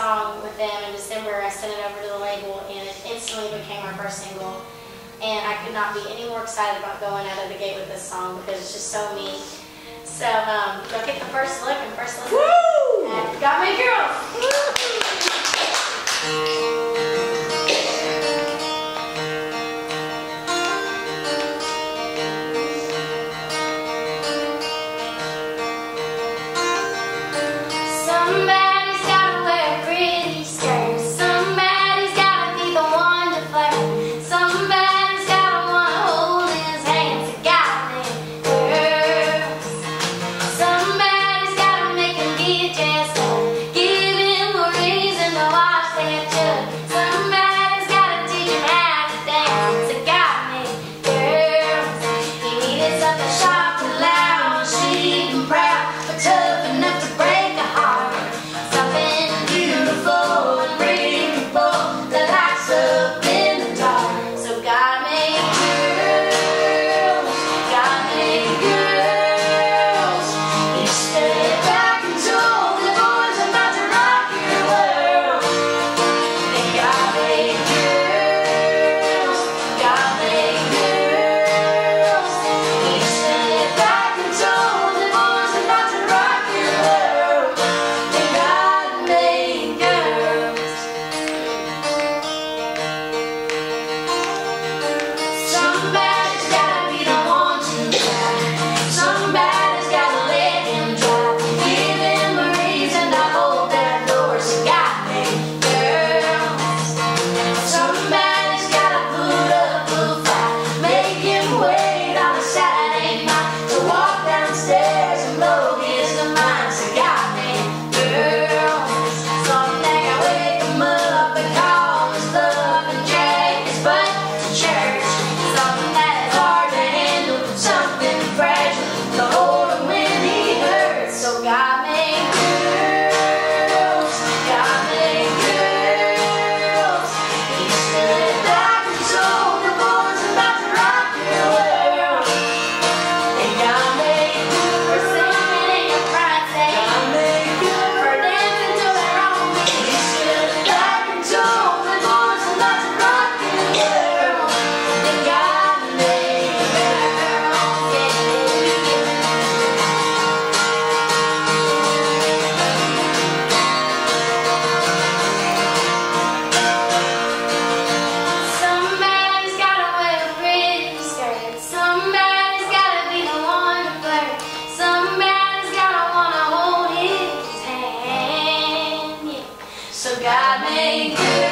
song with them in December. I sent it over to the label, and it instantly became our first single. And I could not be any more excited about going out of the gate with this song because it's just so me. So go take the first look and first listen. Woo! And Got Me Girls. Somebody's gotta wear pretty skirts. Somebody's gotta be the one to flirt. Somebody's gotta wanna hold his hand. So got me girls. Somebody's gotta make him get dressed up. Give him a reason to wash that jug. Somebody's gotta teach him how to dance. So got me girls. He needed something sharp and loud, sweet and proud, but tough enough to break a heart. Something beautiful and breathable that lights up in the dark. So got me girls, got me girls. You step back and told the boys about to rock your world. They got me girls, got me girls. You step back and told the boys about to rock your world. They got me girls. Somebody's gotta be the one to cry. Somebody's gotta let him drive. Give him a reason to hold that door. So got me girls. Somebody's gotta put up a fight. Make him wait on a Saturday night to walk downstairs and blow his mind. So got me girls. Someday I wake him up and call his love and drag his butt to church. Something that is hard to handle, something fragile to hold him when he hurts. So got me girls, got me girls. He stood back and told the boys about to rock your world. They got me good for singing in your Friday. Got me good for dancing to their own beat. He stood back and told the boys about to rock your world. They got me girls, yeah. Somebody's gotta wear a pretty skirt. Somebody's gotta be the one to flirt. Somebody's gotta wanna hold his hand, yeah. So got me good.